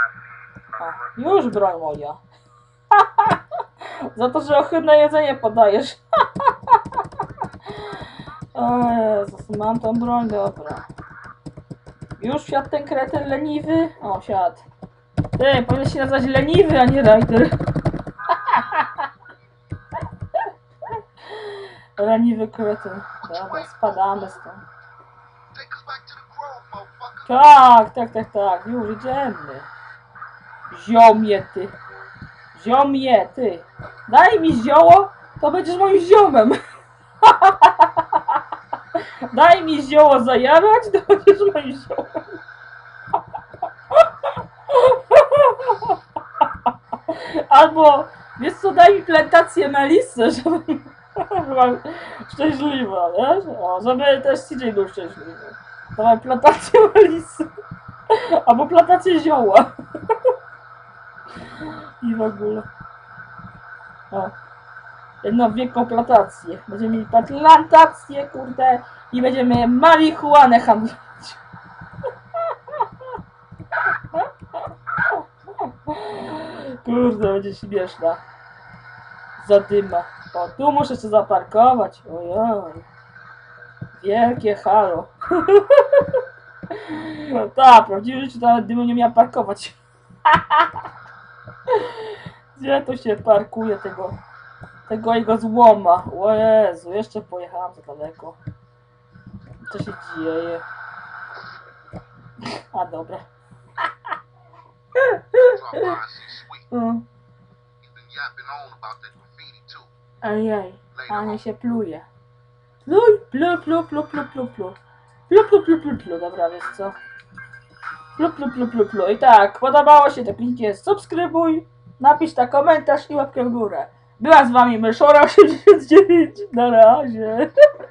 A, już broń moja. Za to, że ohydne jedzenie podajesz. O Jezus, mam tą broń, dobra. Już wsiadł ten kretyn leniwy? O, siadł. Ty, powinien się nazywać leniwy, a nie Ryder. Leniwy kretyn. Dobra, spadamy stąd. Tak, już idziemy. Ziomie ty. Ziomie ty. Daj mi zioło, to będziesz moim ziomem. Daj mi zioło zajarać, to będziesz moim ziomem. Albo, wiesz co, daj mi plantację melisy, żeby była szczęśliwa, wiesz? O, żeby też CJ był szczęśliwy. Dawaj plantację melisy. Albo plantację zioła. I w ogóle. O. Jedną wielką plantację. Będziemy mieli plantację, kurde. I będziemy marihuanę handlować. Kurde, będzie śmieszna. Zadyma. O, tu muszę się zaparkować. Ojoj. Wielkie halo. No tak, prawdziwe życie to nawet dymu nie miała parkować. Gdzie to się parkuje tego jego złoma? O Jezu, jeszcze pojechałam za daleko. Co się dzieje? A dobra. Ojej, Ania się pluje. Pluj, plu, plu, plu, plu, plu, plu. Plu, plu, plu, plu, plu. Dobra, wiesz co? Plu, plu, plu, plu, plu. I tak, podobało się, to kliknij subskrybuj, napisz na komentarz i łapkę w górę. Była z wami Myszora 89. Na razie.